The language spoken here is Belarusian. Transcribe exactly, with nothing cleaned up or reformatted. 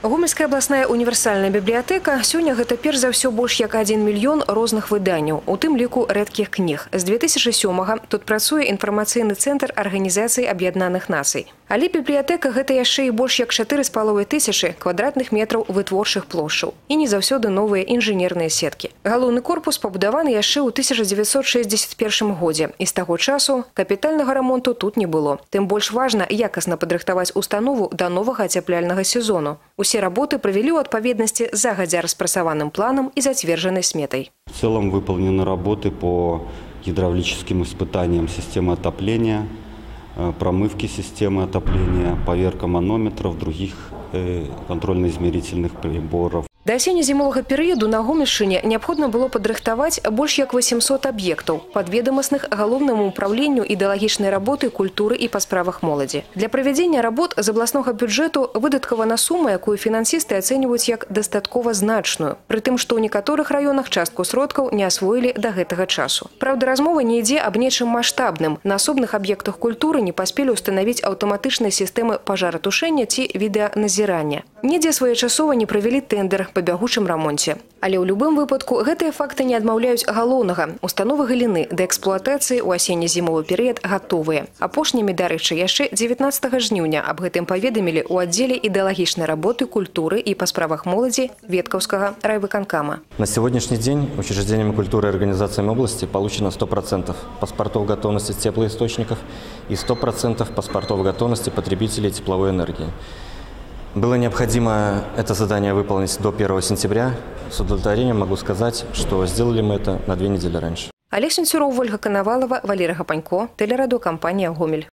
Гомельская областная универсальная библиотека сёння гэта перш за ўсё больш як адзін мільён розных выданняў, у тым ліку рэдкіх кніг. З две тысячи сёмага тут працуе інфармацыйны цэнтр Арганізацыі Аб'яднаных Нацый. Але бібліятэка гэта яшчэ і больш як чатыры з паловай тысячы квадратных метраў вытворчых плошчаў. І не заўсёды новыя інжынерныя сеткі. Галоўны корпус пабудаваны яшчэ ў тысяча дзевяцьсот шэсцьдзесят першым годзе. І з таго часу капітальнага рамонту тут не было. Тым больш важна якасна падрыхтаваць установу да новага ацяпляльнага сезону. Усе работы провели в отповедности загодя распрацаваным планом и затверженной сметой. В целом выполнены работы по гидравлическим испытаниям системы отопления, промывки системы отопления, поверка манометров, других контрольно-измерительных приборов. Да асенне-зімовага перыяду на Гомельшчыне неабходна было падрыхтаваць больш як восемьсот аб'ектаў, падведамасных галоўнаму ўпраўленню ідэалагічнай работы, культуры і па справах моладзі. Для правядзення работ з абласнога бюджэту выдаткавана сума, якую фінансісты ацэньваюць як дастаткова значную, пры тым, што ў некаторых раёнах частку сродкаў не асвоілі да гэтага часу. Праўда, размова не ідзе аб нечым маштабным. На асобных аб'ектах культуры не паспелі ўстанавіць аўтаматычныя сістэмы пажаратушэння ці відэаназірання. Недзе своечасова не правялі тэндэр па бягучым рамонце. Але ў любым выпадку гэтыя факты не адмаўляюць галоўнага. Установы галіны да эксплуатацыі ў асенне-зімовы перыяд гатовыя. Апошнімі, дарэчы, яшчэ дзевятнаццатага жніўня аб гэтым паведамілі ў аддзеле ідэалагічнай работы, культуры і па справах моладзі Веткаўскага райвыканкама. На сегодняшний день учреждениями культуры и организациями области получено сто процентов паспортов готовности теплоисточников и сто процентов паспортов готовности потребителей тепловой энергии. Было необходимо это задание выполнить до первого сентября. С удовлетворением могу сказать, что сделали мы это на две недели раньше. Олег Сенцюров, Ольга Коновалова, Валерий Гапанько, телерадиокомпания «Гомель».